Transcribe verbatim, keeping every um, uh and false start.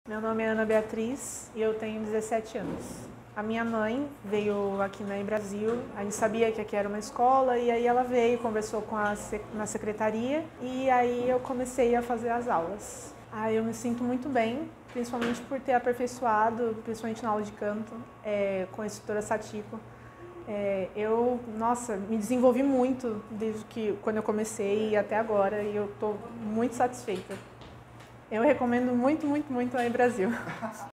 Meu nome é Beatriz e eu tenho dezessete anos. A minha mãe veio aqui na E-Brasil, a gente sabia que aqui era uma escola e aí ela veio, conversou com a na secretaria e aí eu comecei a fazer as aulas. Aí eu me sinto muito bem, principalmente por ter aperfeiçoado, principalmente na aula de canto, é, com a instrutora Satiko. É, eu, nossa, me desenvolvi muito desde que quando eu comecei e até agora e eu estou muito satisfeita. Eu recomendo muito, muito, muito a E-Brasil.